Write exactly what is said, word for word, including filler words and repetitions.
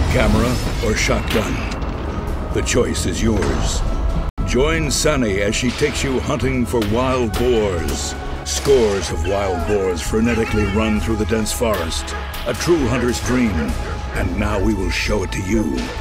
camera or shotgun. The choice is yours. Join Sani as she takes you hunting for wild boars. Scores of wild boars frenetically run through the dense forest. A true hunter's dream. And now we will show it to you.